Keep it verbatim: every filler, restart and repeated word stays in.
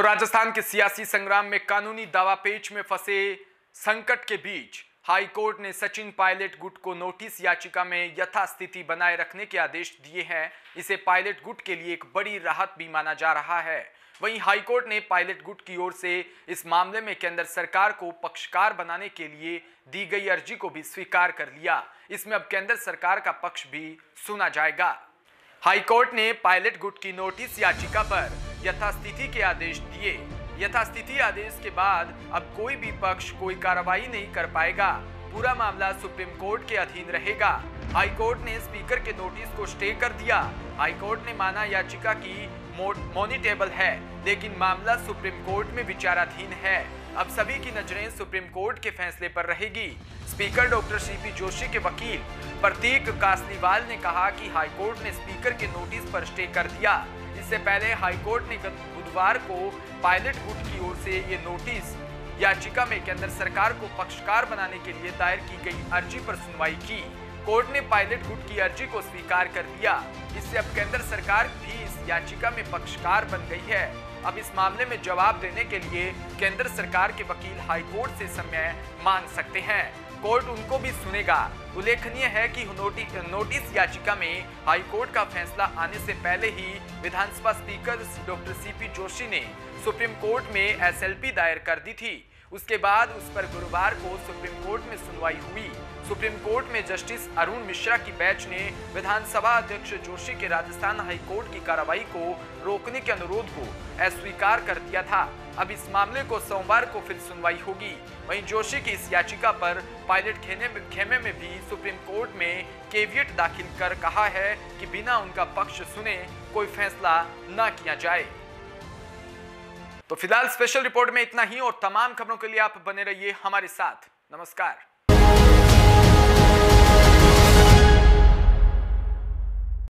राजस्थान के सियासी संग्राम में कानूनी दावापेच में फंसे संकट के बीच हाई कोर्ट ने सचिन पायलट गुट को नोटिस याचिका में यथास्थिति बनाए रखने के आदेश दिए हैं। इसे पायलट गुट के लिए एक बड़ी राहत भी माना जा रहा है। वहीं हाई कोर्ट ने पायलट गुट की ओर से इस मामले में केंद्र सरकार को पक्षकार बनाने के लिए दी गई अर्जी को भी स्वीकार कर लिया। इसमें अब केंद्र सरकार का पक्ष भी सुना जाएगा। हाई कोर्ट ने पायलट गुट की नोटिस याचिका पर यथास्थिति के आदेश दिए। यथास्थिति आदेश के बाद अब कोई भी पक्ष कोई कार्रवाई नहीं कर पाएगा। पूरा मामला सुप्रीम कोर्ट के अधीन रहेगा। हाई कोर्ट ने स्पीकर के नोटिस को स्टे कर दिया। हाई कोर्ट ने माना याचिका की मॉनिटेबल है, लेकिन मामला सुप्रीम कोर्ट में विचाराधीन है। अब सभी की नजरें सुप्रीम कोर्ट के फैसले पर रहेगी। स्पीकर डॉक्टर सीपी जोशी के वकील प्रतीक कासलीवाल ने कहा कि हाई कोर्ट ने स्पीकर के नोटिस पर स्टे कर दिया। इससे पहले हाई कोर्ट ने बुधवार को पायलट गुट की ओर से ये नोटिस याचिका में केंद्र सरकार को पक्षकार बनाने के लिए दायर की गई अर्जी पर सुनवाई की। कोर्ट ने पायलट गुट की अर्जी को स्वीकार कर लिया। इससे अब केंद्र सरकार भी इस याचिका में पक्षकार बन गई है। अब इस मामले में जवाब देने के लिए केंद्र सरकार के वकील हाई कोर्ट से समय मांग सकते हैं। कोर्ट उनको भी सुनेगा। उल्लेखनीय है कि नोटिस नोटिस याचिका में हाई कोर्ट का फैसला आने से पहले ही विधानसभा speaker doctor C P Joshi supreme court में एस एल पी दायर कर दी थी। उसके बाद उस पर गुरुवार को सुप्रीम कोर्ट में सुनवाई हुई। सुप्रीम कोर्ट में जस्टिस अरुण मिश्रा की बेंच ने विधानसभा अध्यक्ष जोशी के राजस्थान हाई कोर्ट की कार्रवाई को रोकने के अनुरोध को अस्वीकार कर दिया था। अब इस मामले को सोमवार को फिर सुनवाई होगी। वहीं जोशी की इस याचिका पर पायलट खेमे में खेमे में भी सुप्रीम कोर्ट में केवियट दाखिल कर कहा है कि बिना उनका पक्ष सुने कोई फैसला न किया जाए। तो फिलहाल स्पेशल रिपोर्ट में इतना ही और तमाम खबरों के लिए आप बने रहिए हमारे साथ। नमस्कार।